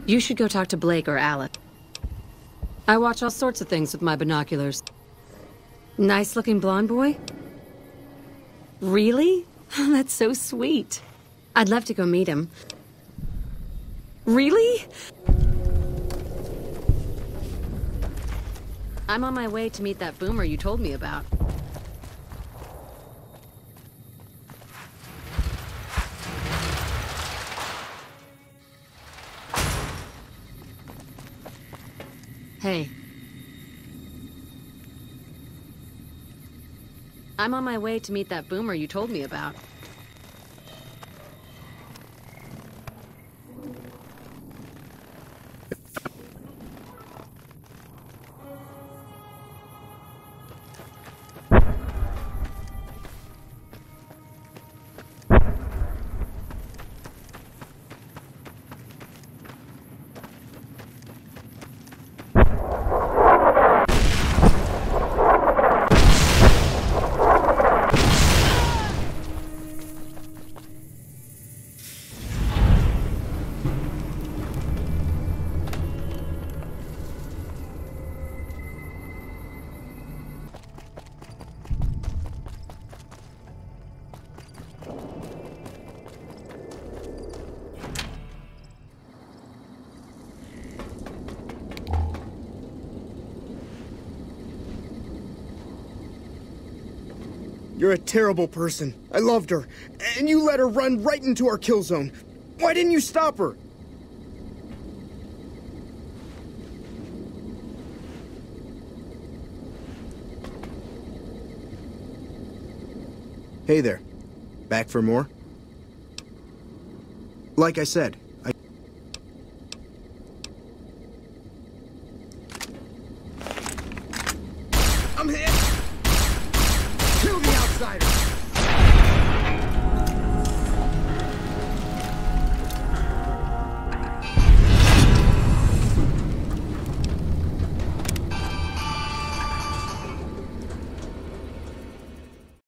You should go talk to Blake or Alice. I watch all sorts of things with my binoculars. Nice-looking blonde boy? Really? That's so sweet. I'd love to go meet him. Really? I'm on my way to meet that boomer you told me about. Hey. I'm on my way to meet that boomer you told me about. You're a terrible person. I loved her. And you let her run right into our kill zone. Why didn't you stop her? Hey there. Back for more? Like I said, I'm hit! Kill the outsider!